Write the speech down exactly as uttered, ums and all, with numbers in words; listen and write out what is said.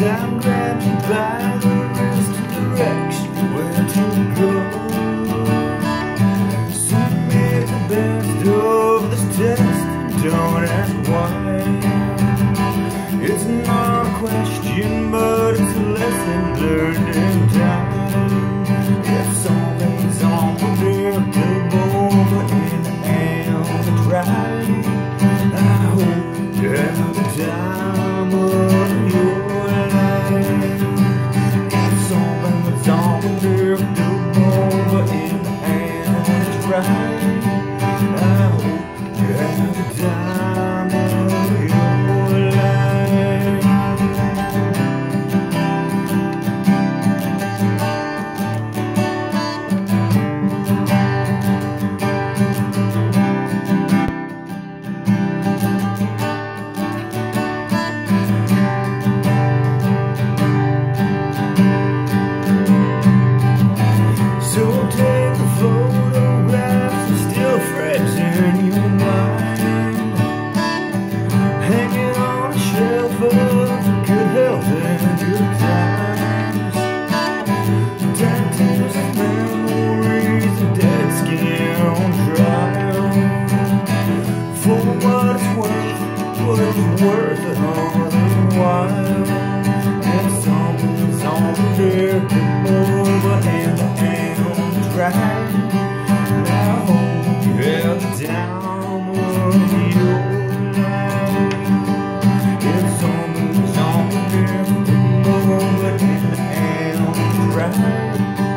Time grabs you by the wrist and directs you where to go. Submit the best of this test, don't ask why. It's not a question, but it's a lesson learned in time. If something's unpredictable, but in the end it's right, I hope you have the time of your worth it all the while. And something's unpredictable, but in the end it's right. I hope you have the time of your life. If something's unpredictable, but in the end it's right.